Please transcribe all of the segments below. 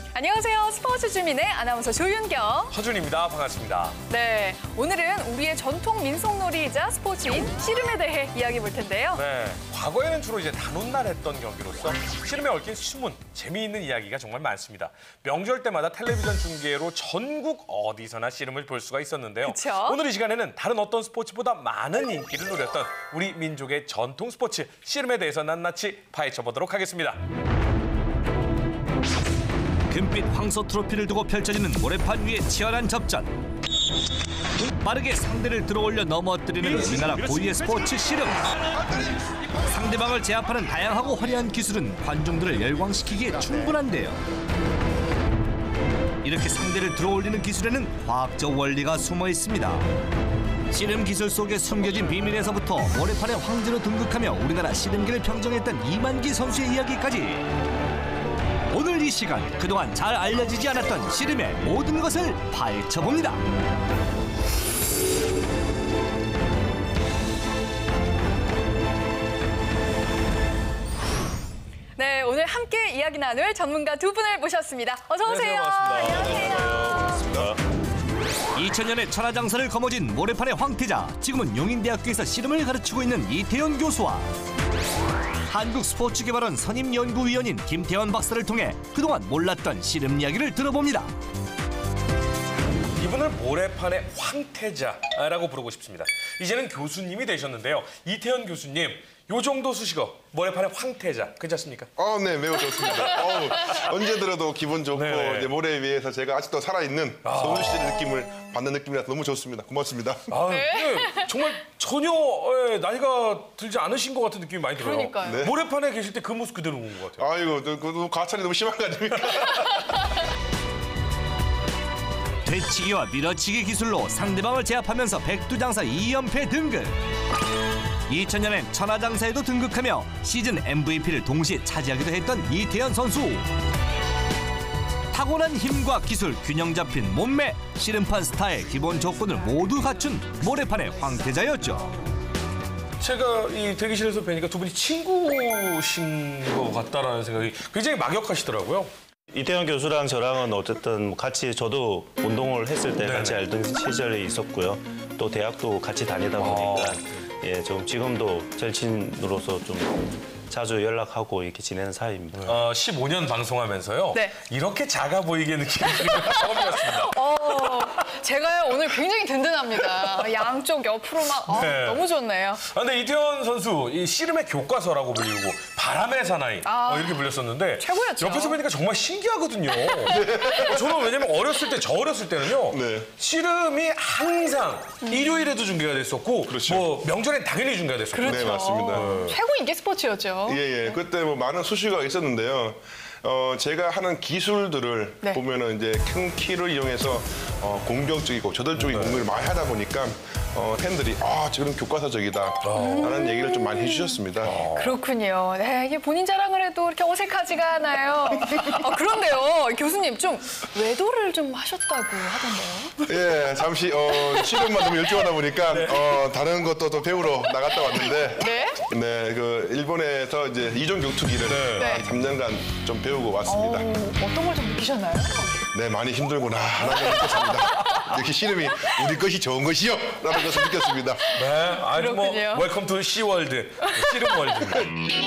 안녕하세요. 스포츠 주민의 아나운서 조윤경, 허준입니다. 반갑습니다. 네, 오늘은 우리의 전통 민속놀이이자 스포츠인 씨름에 대해 이야기 볼 텐데요. 네, 과거에는 주로 단오날 했던 경기로서 씨름에 얽힌 숨은 재미있는 이야기가 정말 많습니다. 명절 때마다 텔레비전 중계로 전국 어디서나 씨름을 볼 수가 있었는데요. 그쵸? 오늘 이 시간에는 다른 어떤 스포츠보다 많은 인기를 누렸던 우리 민족의 전통 스포츠 씨름에 대해서 낱낱이 파헤쳐 보도록 하겠습니다. 금빛 황소 트로피를 두고 펼쳐지는 모래판 위의 치열한 접전. 빠르게 상대를 들어올려 넘어뜨리는 우리나라 고유의 스포츠 씨름. 상대방을 제압하는 다양하고 화려한 기술은 관중들을 열광시키기에 충분한데요. 이렇게 상대를 들어올리는 기술에는 과학적 원리가 숨어 있습니다. 씨름 기술 속에 숨겨진 비밀에서부터 모래판의 황제로 등극하며 우리나라 씨름계를 평정했던 이만기 선수의 이야기까지. 오늘 이 시간 그동안 잘 알려지지 않았던 씨름의 모든 것을 파헤쳐봅니다. 네, 오늘 함께 이야기 나눌 전문가 두 분을 모셨습니다. 어서 오세요. 안녕하세요. 안녕하세요. 2000년에 천하장사를 거머쥔 모래판의 황태자, 지금은 용인대학교에서 씨름을 가르치고 있는 이태현 교수와 한국스포츠개발원 선임연구위원인 김태원 박사를 통해 그동안 몰랐던 씨름 이야기를 들어봅니다. 이분을 모래판의 황태자라고 부르고 싶습니다. 이제는 교수님이 되셨는데요. 이태현 교수님, 요 정도 수식어, 모래판의 황태자, 괜찮습니까? 네, 매우 좋습니다. 언제 들어도 기분 좋고 네. 이제 모래 위에서 제가 아직도 살아있는 서울 시대 느낌을 받는 느낌이라서 너무 좋습니다. 고맙습니다. 네, 정말 전혀 나이가 들지 않으신 것 같은 느낌이 많이 들어요. 그러니까요. 네. 모래판에 계실 때 그 모습 그대로 온 것 같아요. 아이고, 그 가찰이 너무 심한 거 아닙니까? 되치기와 밀어치기 기술로 상대방을 제압하면서 백두장사 2연패 등극. 2000년엔 천하장사에도 등극하며 시즌 MVP를 동시에 차지하기도 했던 이태현 선수. 타고난 힘과 기술, 균형 잡힌 몸매, 씨름판 스타의 기본 조건을 모두 갖춘 모래판의 황태자였죠. 제가 이 대기실에서 뵈니까 두 분이 친구신 것 같다라는 생각이 굉장히 막역하시더라고요. 이태현 교수랑 저랑은 어쨌든 같이 저도 운동을 했을 때 네네. 같이 알던 시절이 있었고요. 또 대학도 같이 다니다 보니까 좀 지금도 절친으로서 좀 자주 연락하고 이렇게 지내는 사이입니다. 15년 방송하면서요. 네. 이렇게 작아 보이게 느끼는 게 처음이었습니다. 제가요 오늘 굉장히 든든합니다. 양쪽 옆으로 막 네. 너무 좋네요. 근데 이태현 선수, 이 씨름의 교과서라고 불리고 바람의 사나이 이렇게 불렸었는데 최고였죠. 옆에서 보니까 정말 신기하거든요. 저는 왜냐면 저 어렸을 때는요. 네. 씨름이 항상 일요일에도 중계가 됐었고 그렇죠. 뭐 명절엔 당연히 중계가 됐었고 그렇죠. 네, 맞습니다. 최고 인기 스포츠였죠. 예. 그때 뭐 많은 수식어가 있었는데요. 제가 하는 기술들을 네. 보면은 이제 큰 키를 이용해서 공격적이고 저돌적인 공격을 많이 하다 보니까 팬들이 저런 교과서적이다 라는 얘기를 좀 많이 해주셨습니다. 그렇군요. 네, 이게 본인 자랑을 해도 이렇게 어색하지가 않아요. 그런데요, 교수님 좀 외도를 좀 하셨다고 하던데요. 예, 잠시 씨름만 너무 열중하다 보니까 다른 것도 또 배우러 나갔다 왔는데 네? 그 일본에서 이제 이종 격투기를 네. 한 3년간 좀 배우고 왔습니다. 어떤 걸 좀 느끼셨나요? 네, 많이 힘들구나 라는 걸 느꼈습니다. 역시 씨름이 우리 것이 좋은 것이요 라는 것을 느꼈습니다. 네, 아주 뭐 그렇군요. 웰컴 투 씨월드, 씨름 월드입니다.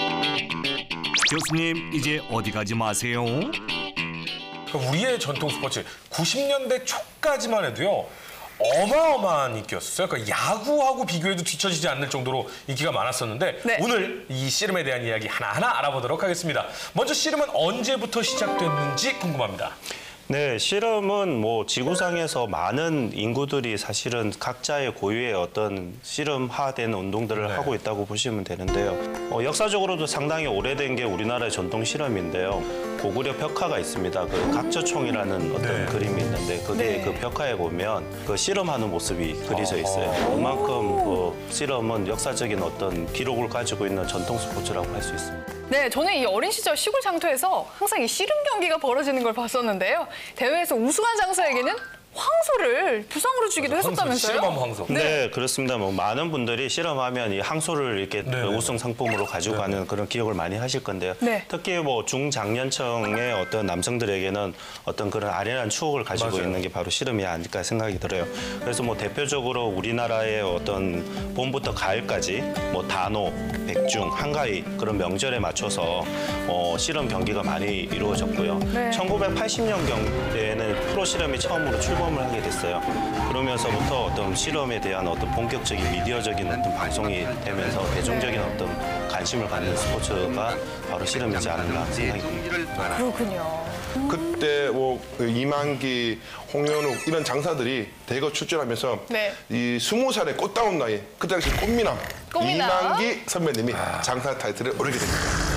교수님, 이제 어디 가지 마세요. 우리의 전통 스포츠 90년대 초까지만 해도요. 어마어마한 인기였어요. 그러니까 야구하고 비교해도 뒤처지지 않을 정도로 인기가 많았었는데 네. 오늘 이 씨름에 대한 이야기 하나하나 알아보도록 하겠습니다. 먼저 씨름은 언제부터 시작됐는지 궁금합니다. 네, 씨름은 뭐 지구상에서 많은 인구들이 사실은 각자의 고유의 어떤 씨름화된 운동들을 네. 하고 있다고 보시면 되는데요. 역사적으로도 상당히 오래된 게 우리나라의 전통 씨름인데요. 고구려 벽화가 있습니다. 그 각저총이라는 어떤 네. 그림이 있는데 그게 네. 그 벽화에 보면 그 씨름하는 모습이 그려져 있어요. 그만큼 그 씨름은 역사적인 어떤 기록을 가지고 있는 전통 스포츠라고 할 수 있습니다. 네, 저는 이 어린 시절 시골 장터에서 항상 이 씨름 경기가 벌어지는 걸 봤었는데요. 대회에서 우승한 장사에게는 황소를 부상으로 주기도 했었다면서요? 실험하면 황소. 네, 그렇습니다. 뭐 많은 분들이 실험하면 이 항소를 이렇게 우승 상품으로 가지고 가는 그런 기억을 많이 하실 건데요. 네. 특히 뭐 중장년층의 어떤 남성들에게는 어떤 그런 아련한 추억을 가지고 맞아요. 있는 게 바로 씨름이 아닐까 생각이 들어요. 그래서 뭐 대표적으로 우리나라의 어떤 봄부터 가을까지 뭐 단오, 백중, 한가위 그런 명절에 맞춰서 씨름 경기가 많이 이루어졌고요. 네. 1980년경에는 프로 씨름이 처음으로 출범을 하게 됐어요. 그러면서부터 어떤 씨름에 대한 어떤 본격적인 미디어적인 어떤 방송이 되면서 대중적인 어떤 관심을 갖는 스포츠가 바로 씨름이지 않았나 생각이 듭니다. 그렇군요. 그때 뭐 이만기, 홍현욱 이런 장사들이 대거 출전하면서 네. 이 20살의 꽃다운 나이 그 당시 꽃미남 꽃미남. 이만기 선배님이 장사 타이틀을 오르게 됩니다.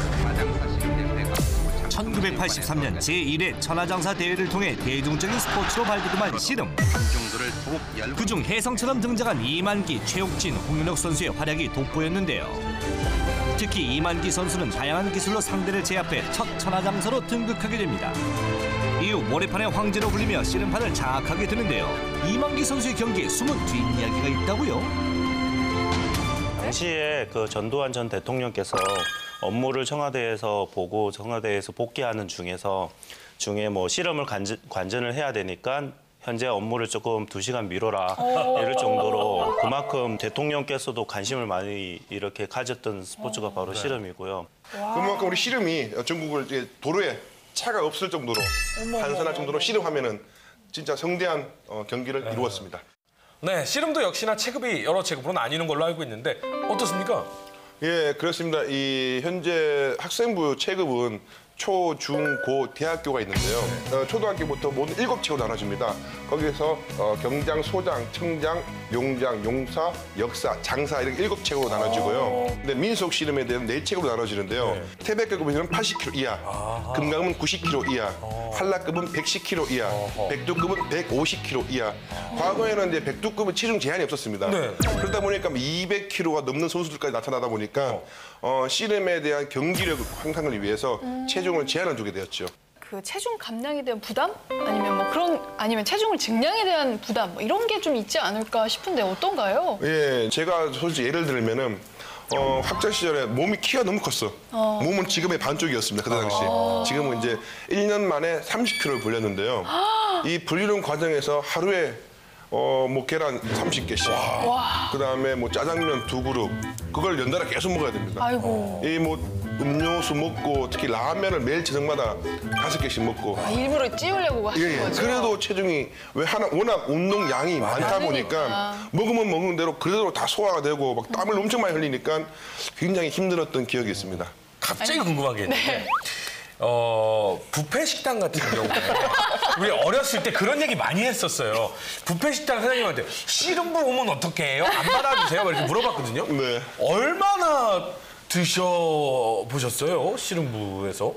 1983년 제1회 천하장사 대회를 통해 대중적인 스포츠로 발돋움한 씨름. 그중 혜성처럼 등장한 이만기, 최옥진, 홍윤혁 선수의 활약이 돋보였는데요. 특히 이만기 선수는 다양한 기술로 상대를 제압해 첫 천하장사로 등극하게 됩니다. 이후 모래판의 황제로 불리며 씨름판을 장악하게 되는데요. 이만기 선수의 경기에 숨은 뒷이야기가 있다고요? 당시에 그 전두환 전 대통령께서 업무를 청와대에서 보고 청와대에서 복귀하는 중에 뭐 씨름을 관전을 해야 되니까 현재 업무를 조금 2시간 미뤄라 이럴 정도로 그만큼 대통령께서도 관심을 많이 이렇게 가졌던 스포츠가 바로 씨름이고요. 그만큼 우리 씨름이 전국을 이제 도로에 차가 없을 정도로 한산할 정도로 씨름하면은 진짜 성대한 경기를 이루었습니다. 네, 씨름도 역시나 체급이 여러 체급으로 나뉘는 걸로 알고 있는데 어떻습니까? 예, 그렇습니다. 이 현재 학생부 체급은 초, 중, 고, 대학교가 있는데요. 초등학교부터 모든 7체로 나눠집니다. 거기에서 경장, 소장, 청장, 용장, 용사, 역사, 장사 이렇게 7체로 나눠지고요. 근데 민속 씨름에 대한 4체로 나눠지는데요. 태백급은 80kg 이하, 금강은 90kg 이하, 한라급은 110kg 이하, 백두급은 150kg 이하. 과거에는 이제 백두급은 체중 제한이 없었습니다. 네. 그러다 보니까 200kg가 넘는 선수들까지 나타나다 보니까 씨름에 대한 경기력 향상을 위해서 체중을 제한을 두게 되었죠. 그 체중 감량에 대한 부담? 아니면 뭐 아니면 체중을 증량에 대한 부담 뭐 이런 게 좀 있지 않을까 싶은데 어떤가요? 예, 제가 솔직히 예를 들면은 학창 시절에 몸이 키가 너무 컸어. 몸은 지금의 반쪽이었습니다. 그때 당시. 지금은 이제 1년 만에 30kg를 불렸는데요. 이 불리는 과정에서 하루에 뭐 계란 30개씩, 그다음에 뭐 짜장면 2그릇, 그걸 연달아 계속 먹어야 됩니다. 아이고. 이 뭐 음료수 먹고 특히 라면을 매일 저녁마다 5개씩 먹고. 일부러 찌우려고 하시는 예, 거죠? 그래도 체중이 워낙 운동량이 많다 보니까 먹으면 먹는 대로 그대로 다 소화가 되고 막 땀을 엄청 많이 흘리니까 굉장히 힘들었던 기억이 있습니다. 갑자기 궁금한 게 있는데 뷔페 식당 같은 경우에 우리 어렸을 때 그런 얘기 많이 했었어요. 뷔페 식당 사장님한테 씨름부 오면 어떻게 해요? 안 받아주세요? 이렇게 물어봤거든요. 네. 얼마나 드셔보셨어요? 씨름부에서?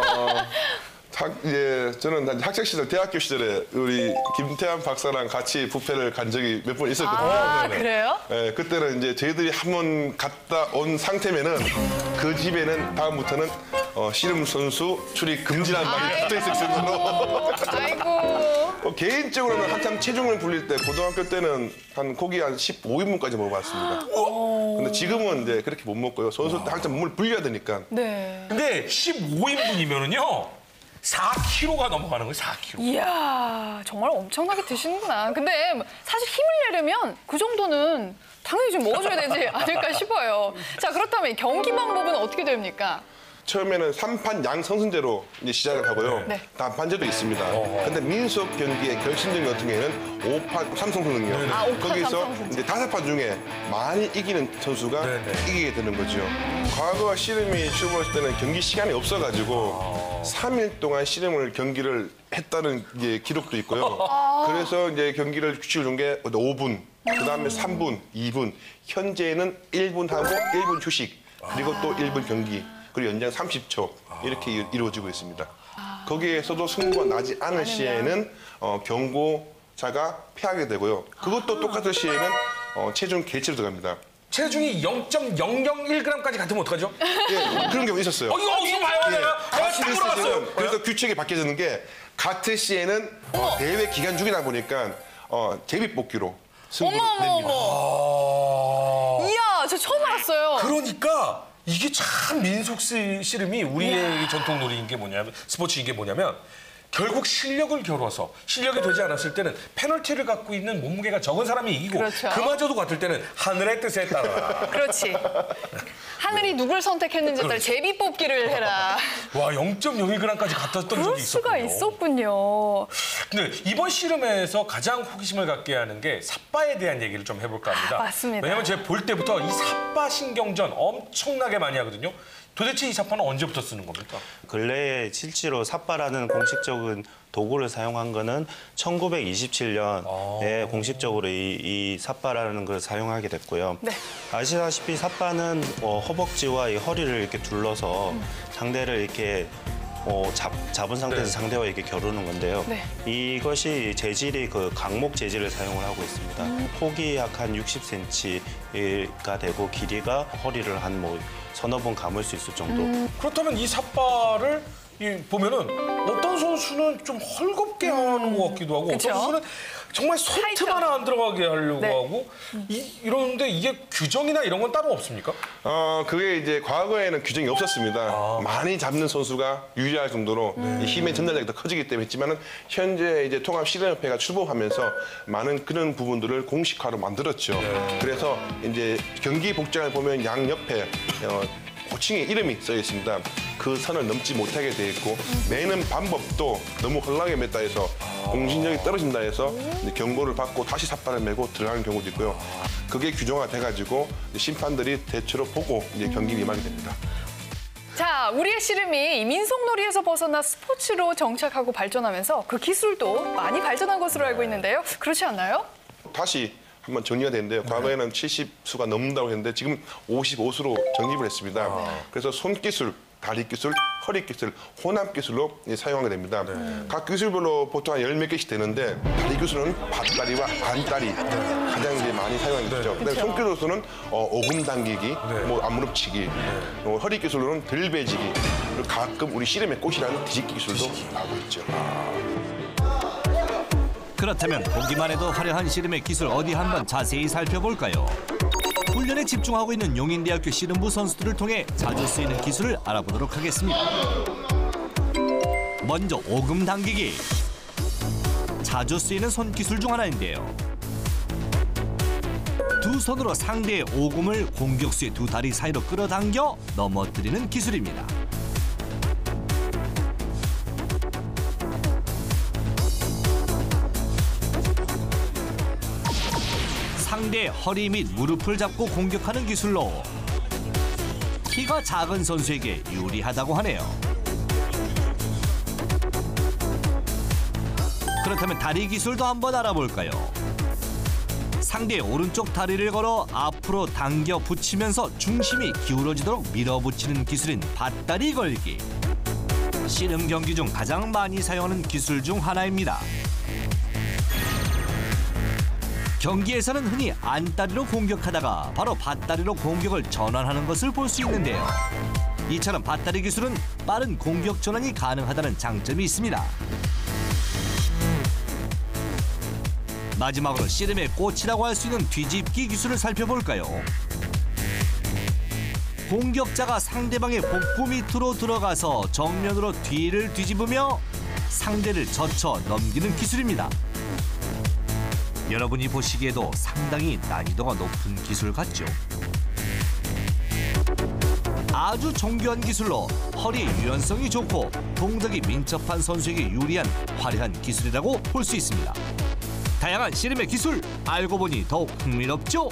저는 학창 시절, 대학교 시절에 우리 김태환 박사랑 같이 뷔페를 간 적이 몇 번 있었거든요. 아, 그래요? 예, 그때는 이제 저희들이 한 번 갔다 온 상태면은 그 집에는 다음부터는 씨름 선수 출입 금지라는 말이 붙어 있을 정도로. 아이고. 개인적으로는 한참 체중을 불릴 때 고등학교 때는 한 고기 한 15인분까지 먹어봤습니다. 근데 지금은 이제 그렇게 못 먹고요. 선수 때 한참 몸을 불려야 되니까. 네. 근데 15인분이면은요 4kg가 넘어가는 거예요. 4kg. 이야, 정말 엄청나게 드시는구나. 근데 사실 힘을 내려면 그 정도는 당연히 좀 먹어줘야 되지 않을까 싶어요. 자, 그렇다면 경기 방법은 어떻게 됩니까? 처음에는 3판 양성승제로 이제 시작을 하고요. 네. 단판제도 있습니다. 근데 민속 경기의 결승전 같은 경우에는 5판 3성승이요. 아, 5판 거기서 3성승제. 이제 5판 중에 많이 이기는 선수가 네네. 이기게 되는 거죠. 과거 씨름이 출범했을 때는 경기 시간이 없어가지고 3일 동안 씨름을 경기를 했다는 이제 기록도 있고요. 그래서 이제 경기를 규칙을 준 게 5분, 그다음에 3분, 2분, 현재는 1분 하고 1분 휴식, 그리고 또 1분 경기. 그리고 연장 30초 이렇게 이루어지고 있습니다. 거기에서도 승부가 나지 않을 시에는 경고자가 패하게 되고요. 그것도 똑같은 시에는 체중 개체로 들어갑니다. 체중이 0.001g까지 같으면 어떡하죠? 예, 그런 경우 있었어요. 이거 어디서 봐요, 예, 내가? 내가 같은 딱 일스 물어봤어요. 때는 그래서 규칙이 바뀌어지는 게 같은 시에는 대회 기간 중이다 보니까 제비뽑기로 승부를 냅니다. 이야, 저 처음 알았어요. 그러니까 이게 참 민속 씨름이 우리의 이 전통 놀이인 게 뭐냐면 스포츠인 게 뭐냐면 결국 실력을 겨뤄서 실력이 되지 않았을 때는 페널티를 갖고 있는 몸무게가 적은 사람이 이기고 그렇죠. 그마저도 같을 때는 하늘의 뜻에 따라 그렇지. 하늘이 누굴 선택했는지에 따라 제비 뽑기를 해라. 와 0.01g까지 같았던 그럴 적이 수가 있었군요. 있었군요. 근데 이번 씨름에서 가장 호기심을 갖게 하는 게 삿바에 대한 얘기를 좀 해볼까 합니다. 맞습니다. 왜냐면 제가 볼 때부터 이 삿바 신경전 엄청나게 많이 하거든요. 도대체 이 삿바는 언제부터 쓰는 겁니까? 근래에 실제로 삿바라는 공식적인 도구를 사용한 거는 1927년에 공식적으로 이 삿바라는 걸 사용하게 됐고요. 네. 아시다시피 삿바는 허벅지와 이 허리를 이렇게 둘러서 상대를 이렇게 잡은 상태에서 네. 상대와 이렇게 겨루는 건데요. 네. 이것이 재질이 그 강목 재질을 사용을 하고 있습니다. 폭이 약 한 60cm가 되고 길이가 허리를 한 서너 번 감을 수 있을 정도. 그렇다면 이 삿바를 보면은 어떤 선수는 좀 헐겁게 하는 것 같기도 하고 그쵸? 어떤 선수는 정말 손톱 하나 안 들어가게 하려고 네. 하고 이러는데 이게 규정이나 이런 건 따로 없습니까? 그게 이제 과거에는 규정이 없었습니다. 많이 잡는 선수가 유리할 정도로 이 힘의 전달력이 더 커지기 때문에 했지만은 현재 이제 통합실험협회가 출범하면서 많은 그런 부분들을 공식화로 만들었죠. 그래서 이제 경기 복장을 보면 양 옆에 호칭의 이름이 써 있습니다. 그 선을 넘지 못하게 돼 있고 매는 방법도 너무 헐렁하게 맸다 해서 공신력이 떨어진다 해서 이제 경고를 받고 다시 삿발을 메고 들어가는 경우도 있고요. 그게 규정화돼가지고 심판들이 대체로 보고 이제 경기를 임하게 됩니다. 자, 우리의 씨름이 이 민속놀이에서 벗어나 스포츠로 정착하고 발전하면서 그 기술도 많이 발전한 것으로 알고 있는데요. 그렇지 않나요? 다시 한번 정리가 됐는데요. 과거에는 70수가 넘는다고 했는데 지금 55수로 정립을 했습니다. 그래서 손기술, 다리기술, 허리기술, 혼합기술로 사용하게 됩니다. 각 기술별로 보통 한 10몇 개씩 되는데 다리기술은 밭다리와 안다리 가장 이제 많이 사용하게 되죠. 그다음에 손기술로서는 오금 당기기, 앞무릎치기, 허리기술로는 들배지기, 그리고 가끔 우리 씨름의 꽃이라는 뒤집기 기술도 나오고 있죠. 그렇다면 보기만 해도 화려한 씨름의 기술 어디 한번 자세히 살펴볼까요? 훈련에 집중하고 있는 용인대학교 씨름부 선수들을 통해 자주 쓰이는 기술을 알아보도록 하겠습니다. 먼저 오금 당기기. 자주 쓰이는 손기술 중 하나인데요. 두 손으로 상대의 오금을 공격수의 두 다리 사이로 끌어당겨 넘어뜨리는 기술입니다. 상대의 허리 및 무릎을 잡고 공격하는 기술로 키가 작은 선수에게 유리하다고 하네요. 그렇다면 다리 기술도 한번 알아볼까요? 상대의 오른쪽 다리를 걸어 앞으로 당겨 붙이면서 중심이 기울어지도록 밀어붙이는 기술인 밭다리 걸기. 씨름 경기 중 가장 많이 사용하는 기술 중 하나입니다. 경기에서는 흔히 안다리로 공격하다가 바로 밭다리로 공격을 전환하는 것을 볼 수 있는데요. 이처럼 밭다리 기술은 빠른 공격 전환이 가능하다는 장점이 있습니다. 마지막으로 씨름의 꽃이라고 할 수 있는 뒤집기 기술을 살펴볼까요? 공격자가 상대방의 복부 밑으로 들어가서 정면으로 뒤를 뒤집으며 상대를 젖혀 넘기는 기술입니다. 여러분이 보시기에도 상당히 난이도가 높은 기술 같죠? 아주 정교한 기술로 허리 유연성이 좋고 동작이 민첩한 선수에게 유리한 화려한 기술이라고 볼 수 있습니다. 다양한 씨름의 기술 알고 보니 더욱 흥미롭죠?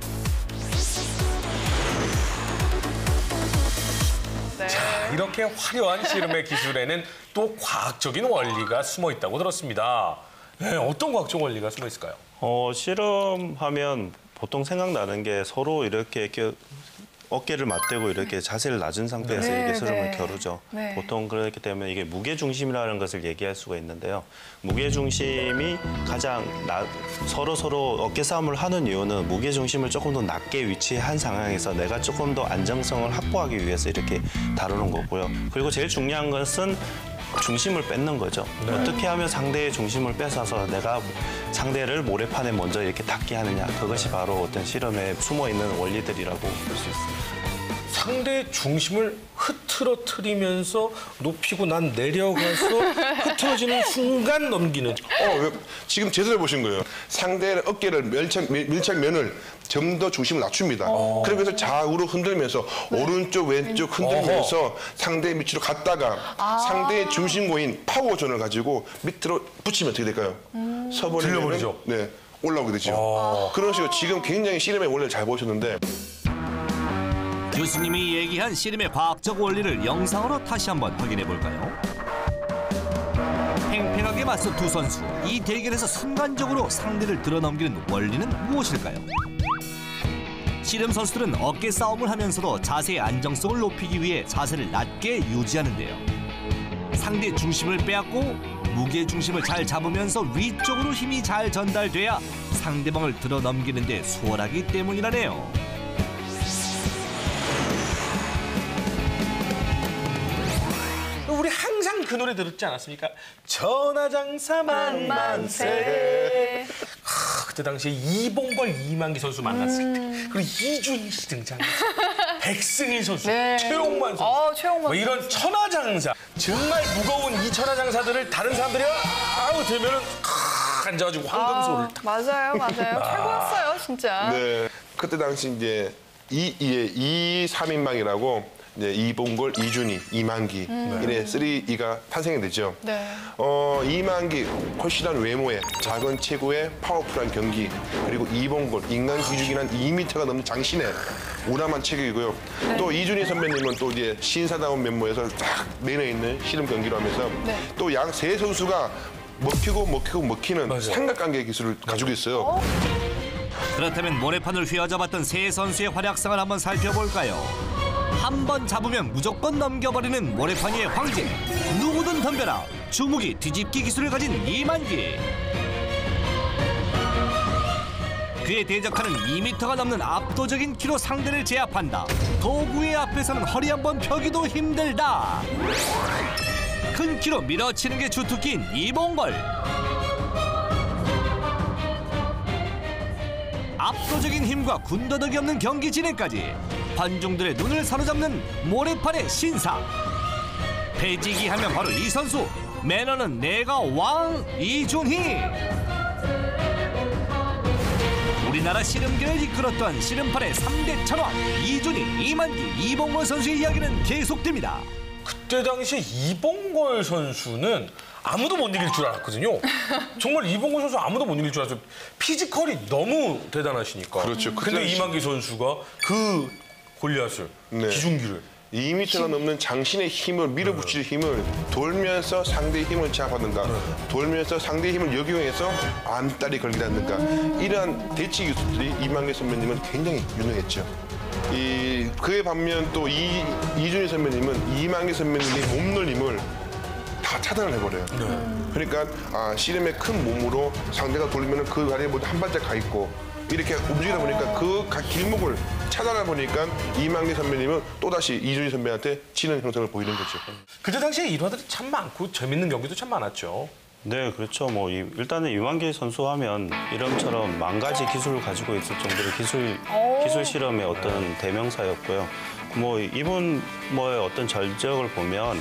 네. 이렇게 화려한 씨름의 기술에는 또 과학적인 원리가 숨어 있다고 들었습니다. 네, 어떤 과학적 원리가 숨어 있을까요? 씨름하면 보통 생각나는 게 서로 이렇게 어깨를 맞대고 이렇게 자세를 낮은 상태에서 네, 이렇게 스름을 네. 겨루죠. 네. 보통 그렇기 때문에 이게 무게중심이라는 것을 얘기할 수가 있는데요. 무게중심이 가장 서로 어깨 싸움을 하는 이유는 무게중심을 조금 더 낮게 위치한 상황에서 내가 조금 더 안정성을 확보하기 위해서 이렇게 다루는 거고요. 그리고 제일 중요한 것은 중심을 뺏는 거죠. 어떻게 하면 상대의 중심을 뺏어서 내가 상대를 모래판에 먼저 이렇게 닿게 하느냐. 그것이 바로 어떤 실험에 숨어 있는 원리들이라고 볼 수 있습니다. 상대의 중심을 흐트러뜨리면서 높이고 난 내려가서 흐트러지는 순간 넘기는. 지금 제대로 보신 거예요. 상대의 어깨를 밀착면을 좀 더 중심을 낮춥니다. 그러면서 좌우로 흔들면서 오른쪽 왼쪽 흔들면서 상대의 밑으로 갔다가 상대의 중심고인 파워존을 가지고 밑으로 붙이면 어떻게 될까요? 서버리면 들려버리죠. 네, 올라오게 되죠. 그런 식으로 지금 굉장히 씨름의 원리를 잘 보셨는데 교수님이 얘기한 씨름의 과학적 원리를 영상으로 다시 한번 확인해 볼까요? 팽팽하게 맞선 두 선수, 이 대결에서 순간적으로 상대를 들어넘기는 원리는 무엇일까요? 씨름 선수들은 어깨 싸움을 하면서도 자세의 안정성을 높이기 위해 자세를 낮게 유지하는데요. 상대 중심을 빼앗고 무게 중심을 잘 잡으면서 위쪽으로 힘이 잘 전달돼야 상대방을 들어넘기는 데 수월하기 때문이라네요. 우리 항상 그 노래 들었지 않았습니까? 천하장사 만만세. 그때 당시에 이봉걸, 이만기 선수 만났을 때, 그리고 이준희 씨 등장했어요. 백승일 선수, 네. 최용만 선수, 최용만 뭐 이런 천하장사, 정말 무거운 이 천하장사들을 다른 사람들이 들면은 앉아가지고 황금소를 맞아요. 최고였어요, 진짜. 네, 그때 당시 이제 이 3인방이라고 이제 이봉걸, 이준희, 이만기 이래 3E가 탄생이 되죠. 네. 이만기 훨씬한 외모에 작은 체구의 파워풀한 경기, 그리고 이봉걸 인간 기준이란 2m가 넘는 장신의 우람한 체격이고요. 또 이준희 선배님은 또 이제 신사다운 면모에서 딱 내려 있는 씨름 경기를 하면서 또 양 세 선수가 먹히는 삼각관계 기술을 가지고 있어요. 그렇다면 모래판을 휘어잡았던 세 선수의 활약상을 한번 살펴볼까요? 한 번 잡으면 무조건 넘겨버리는 모래판 위의 황제, 누구든 덤벼라 주무기 뒤집기 기술을 가진 이만기. 그에 대적하는 2m가 넘는 압도적인 키로 상대를 제압한다. 도구의 앞에서는 허리 한번 펴기도 힘들다. 큰 키로 밀어치는 게 주특기인 이봉걸. 압도적인 힘과 군더더기 없는 경기 진행까지 관중들의 눈을 사로잡는 모래판의 신사. 패지기 하면 바로 이 선수, 매너는 내가 왕 이준희. 우리나라 씨름계를 이끌었던 씨름판의 3대 천왕 이준희, 이만기, 이봉걸 선수의 이야기는 계속됩니다. 그때 당시에 이봉걸 선수는 아무도 못 이길 줄 알았거든요. 정말 이봉걸 선수 아무도 못 이길 줄 알았어요. 피지컬이 너무 대단하시니까. 그렇죠. 근데 이만기 선수가 그 골리앗을, 기중기를 2m가 넘는 장신의 힘을 밀어붙일 힘을 돌면서 상대의 힘을 제압하든가 돌면서 상대의 힘을 역용해서 안달이 걸리다든가 이러한 대치 기술들이 이만기 선배님은 굉장히 유능했죠. 그에 반면 또 이준희 선배님은 이만기 선배님의 몸놀림을 다 차단을 해버려요. 그러니까 씨름의 큰 몸으로 상대가 돌리면 그 자리에 한 발짝 가 있고 이렇게 움직이다 보니까 그 각 길목을 차단하다 보니까 이만기 선배님은 또다시 이준희 선배한테 지는 형상을 보이는 거죠. 그때 당시에 일화들이 참 많고 재밌는 경기도 참 많았죠. 네, 그렇죠. 일단은 이만기 선수 하면 이름처럼 만 가지 기술을 가지고 있을 정도로 기술 실험의 어떤 대명사였고요. 이분의 어떤 전적을 보면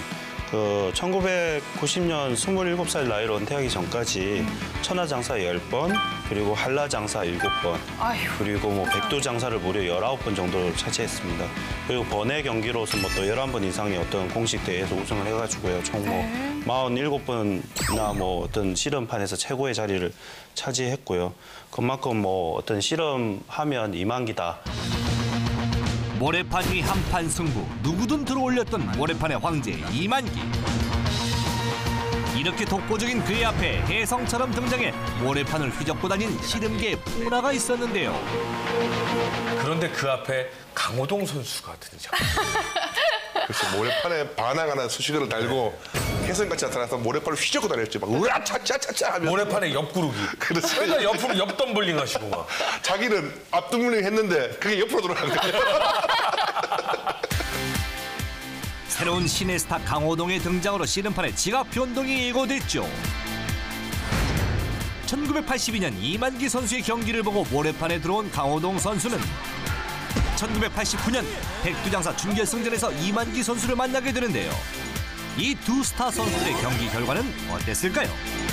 1990년 27살 나이로 은퇴하기 전까지 천하장사 10번, 그리고 한라장사 7번, 그리고 백두장사를 무려 19번 정도 차지했습니다. 그리고 번외 경기로서 또 11번 이상의 어떤 공식 대회에서 우승을 해가지고요. 총 47번이나 어떤 씨름판에서 최고의 자리를 차지했고요. 그만큼 어떤 씨름하면 이만기다. 모래판 위 한판 승부, 누구든 들어올렸던 모래판의 황제 이만기. 이렇게 독보적인 그의 앞에 혜성처럼 등장해 모래판을 휘젓고 다닌 씨름계의 풍라가 있었는데요. 그런데 그 앞에 강호동 선수가 등장. 그래서 모래판에 반항하는 수식어를 달고 혜성같이 나타나서 모래판을 휘젓고 다녔죠. 막 으아 차차차차 하면서. 모래판에 옆구르기. 그렇지. 그러니까 옆으로 옆덤블링 하시고 막. 자기는 앞두물링 했는데 그게 옆으로 돌아간 거예요. 새로운 신의 스타 강호동의 등장으로 씨름판의 지각 변동이 예고됐죠. 1982년 이만기 선수의 경기를 보고 모래판에 들어온 강호동 선수는 1989년 백두장사 준결승전에서 이만기 선수를 만나게 되는데요. 이 두 스타 선수들의 경기 결과는 어땠을까요?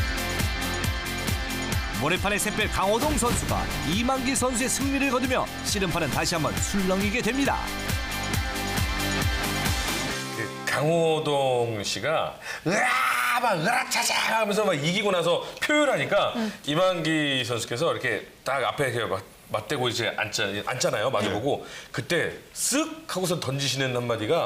모래판의 샛별 강호동 선수가 이만기 선수의 승리를 거두며 씨름판은 다시 한번 술렁이게 됩니다. 강호동 씨가 으아 막 으라차차 하면서 막 이기고 나서 표현하니까 이만기 선수께서 이렇게 딱 앞에 이렇게 맞대고 이제 앉잖아요. 마주보고 그때 쓱 하고서 던지시는 한마디가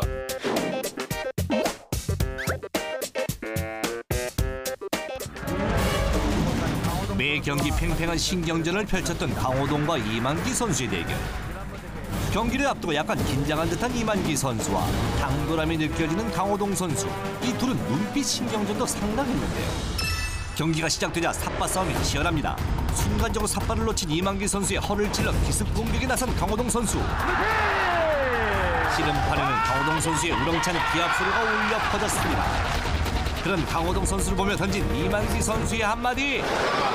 매 경기 팽팽한 신경전을 펼쳤던 강호동과 이만기 선수의 대결. 경기를 앞두고 약간 긴장한 듯한 이만기 선수와 당돌함이 느껴지는 강호동 선수. 이 둘은 눈빛 신경전도 상당했는데요. 경기가 시작되자 삿바 싸움이 치열합니다. 순간적으로 삿바를 놓친 이만기 선수의 허를 찔러 기습 공격에 나선 강호동 선수. 씨름판에는 강호동 선수의 우렁찬 기합 소리가 울려 퍼졌습니다. 그런 강호동 선수를 보며 던진 이만기 선수의 한마디.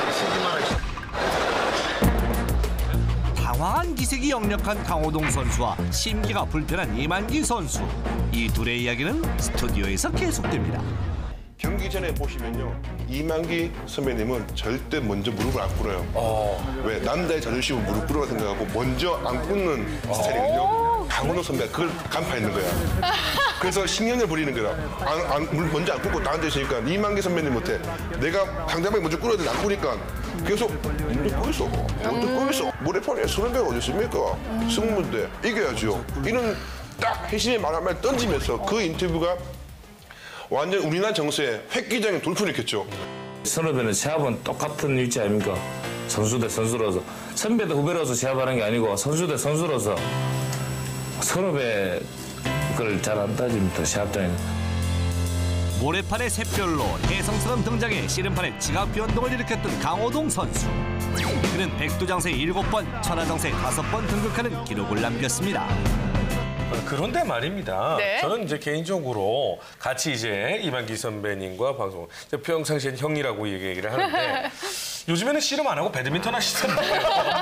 당황한 기색이 역력한 강호동 선수와 심기가 불편한 이만기 선수. 이 둘의 이야기는 스튜디오에서 계속됩니다. 경기 전에 보시면요. 이만기 선배님은 절대 먼저 무릎을 안 꿇어요. 왜? 남자의 자존심은 무릎 꿇으라 생각하고 먼저 안 꿇는 스타일이거든요. 강호동 선배가 그걸 간파했는 거야. 그래서 신경을 부리는 거야. 먼저 안 꿇고 다 앉아있으니까 이만기 선배님한테 내가 상대방이 먼저 꿇어야 되는데 안 꿇으니까 계속 먼저 꿇었어. 먼저 꿇었어. 모래판에 서는 데가 어디 있습니까? 승무인데 이겨야죠. 이런 딱 회심의 말 한마디 던지면서 그 인터뷰가 완전 우리나라 정서에 획기적인 돌풍을 일으켰죠. 선후배는 시합은 똑같은 위치 아닙니까? 선수 대 선수로서. 선배 대 후배로서 시합하는 게 아니고 선수 대 선수로서 선후배 걸 잘 안 따집니다, 시합장에서. 모래판의 샛별로 혜성처럼 등장해 씨름판에 지각 변동을 일으켰던 강호동 선수. 그는 백두장사에 7번, 천하장사에 5번 등극하는 기록을 남겼습니다. 그런데 말입니다. 네. 저는 이제 개인적으로 같이 이제 이만기 선배님과 방송 평상시엔 형이라고 얘기를 하는데 요즘에는 씨름 안 하고 배드민턴 하시던데요.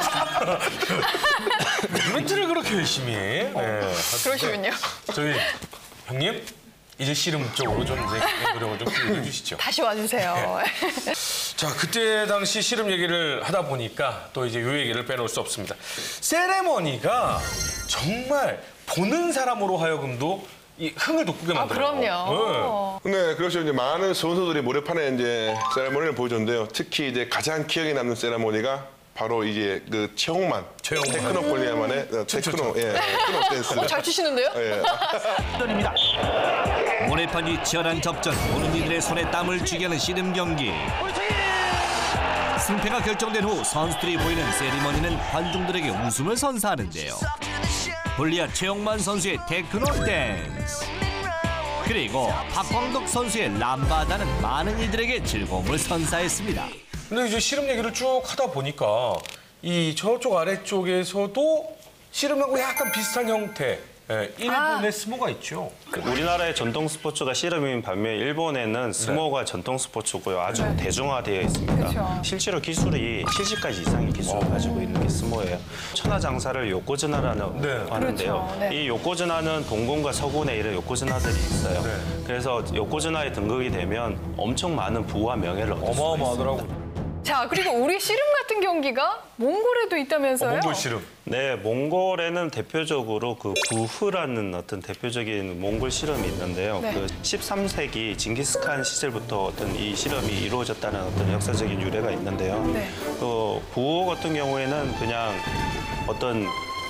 배드민턴을 그렇게 열심히 해. 네. 그러시군요. 저희 형님 이제 씨름 쪽으로 좀 이제 노력을 좀 기울여 주시죠. 다시 와주세요. 자, 그때 당시 씨름 얘기를 하다 보니까 또 이제 요 얘기를 빼놓을 수 없습니다. 세레머니가 정말 보는 사람으로 하여금도 이 흥을 돋구게 만들어요. 그럼요. 네, 그렇죠. 이제 많은 선수들이 모래판에 이제 세레모니를 보여줬는데요. 특히 이제 가장 기억에 남는 세레모니가 바로 이제 그 최홍만 테크노 폴리아만의 테크노 테크노 댄스. 잘 추시는데요? 예. 입니다. 모래판 위 치열한 접전, 보는 이들의 손에 땀을 쥐게 하는 씨름 경기. 승패가 결정된 후 선수들이 보이는 세리머니는 관중들에게 웃음을 선사하는데요. 볼리아 최용만 선수의 테크노 댄스, 그리고 박광덕 선수의 람바다는 많은 이들에게 즐거움을 선사했습니다. 근데 이제 씨름 얘기를 쭉 하다 보니까 이 저쪽 아래쪽에서도 씨름하고 약간 비슷한 형태, 일본의 스모가 있죠. 우리나라의 전통 스포츠가 씨름인 반면 일본에는 스모가 전통 스포츠고요. 아주 대중화되어 있습니다. 그쵸. 실제로 기술이 70가지 이상의 기술을 가지고 있는 게 스모예요. 천하장사를 요코즈나라는 하는데요. 그렇죠. 네. 이 요코즈나는 동군과 서군에 이런 요코즈나들이 있어요. 네. 그래서 요코즈나에 등극이 되면 엄청 많은 부와 명예를 얻을 수가 있습니다. 어마어마하더라고요. 자, 그리고 우리 씨름 같은 경기가 몽골에도 있다면서요? 몽골 씨름. 네, 몽골에는 대표적으로 그 구흐라는 어떤 대표적인 몽골 씨름이 있는데요. 네. 그 13세기 징기스칸 시절부터 어떤 이 씨름이 이루어졌다는 어떤 역사적인 유래가 있는데요. 네. 그 구호 같은 경우에는 그냥 어떤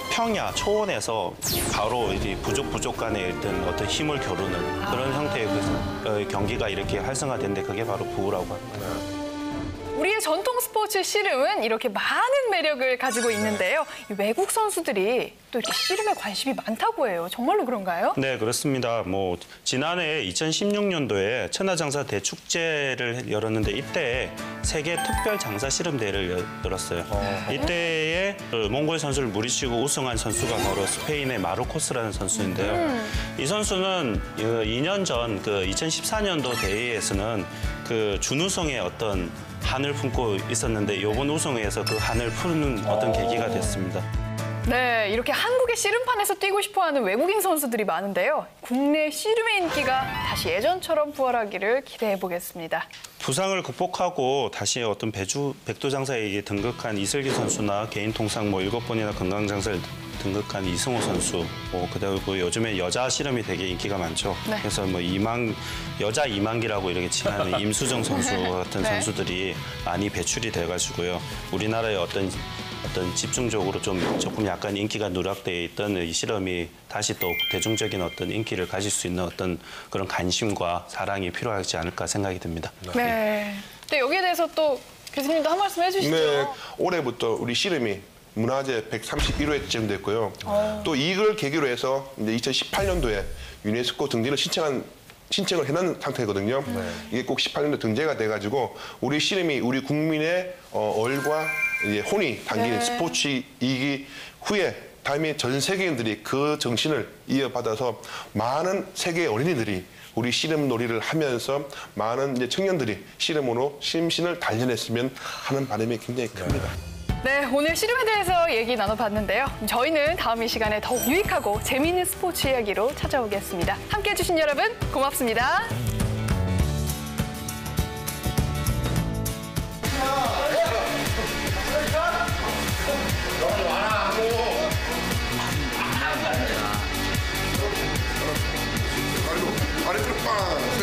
평야, 초원에서 바로 이제 부족 간의 어떤 힘을 겨루는 그런 형태의 경기가 이렇게 활성화된데 그게 바로 부라고 합니다. 우리의 전통 스포츠 씨름은 이렇게 많은 매력을 가지고 있는데요. 이 외국 선수들이 또 이렇게 씨름에 관심이 많다고 해요. 정말로 그런가요? 네, 그렇습니다. 뭐 지난해 2016년도에 천하장사 대축제를 열었는데 이때 세계 특별 장사 씨름 대회를 열었어요. 이때에 몽골 선수를 무리치고 우승한 선수가 바로 스페인의 마르코스라는 선수인데요. 이 선수는 2년 전 그 2014년도 대회에서는 그 준우승의 어떤 한을 품고 있었는데 이번 우승회에서 그 한을 푸는 어떤 계기가 됐습니다. 네, 이렇게 한국의 씨름판에서 뛰고 싶어하는 외국인 선수들이 많은데요. 국내 씨름의 인기가 다시 예전처럼 부활하기를 기대해 보겠습니다. 부상을 극복하고 다시 어떤 백두장사에 등극한 이슬기 선수나 개인 통상 7번이나 건강장사를 등극한 이승호 선수, 그리고 요즘에 여자 씨름이 되게 인기가 많죠. 네. 그래서 여자 이만기라고 이렇게 칭하는 임수정 선수 같은 네. 선수들이 많이 배출이 돼가지고요. 우리나라의 어떤 집중적으로 조금 약간 인기가 누락돼 있던 이 씨름이 다시 또 대중적인 어떤 인기를 가질 수 있는 어떤 그런 관심과 사랑이 필요하지 않을까 생각이 듭니다. 네. 네, 여기에 대해서 또 교수님도 한 말씀 해주시죠. 네, 올해부터 우리 씨름이 문화재 131회 지정됐고요. 또 이걸 계기로 해서 이제 2018년도에 유네스코 등재를 신청을 해놓은 상태거든요. 이게 꼭 18년도 등재가 돼가지고 우리 씨름이 우리 국민의 얼과 이제 혼이 담긴 스포츠이기 후에 다음에 전 세계인들이 그 정신을 이어받아서 많은 세계 어린이들이 우리 씨름 놀이를 하면서 많은 이제 청년들이 씨름으로 심신을 단련했으면 하는 바람이 굉장히 큽니다. 네, 오늘 씨름에 대해서 얘기 나눠봤는데요. 저희는 다음 이 시간에 더욱 유익하고 재미있는 스포츠 이야기로 찾아오겠습니다. 함께해 주신 여러분 고맙습니다. 아래쪽 빵!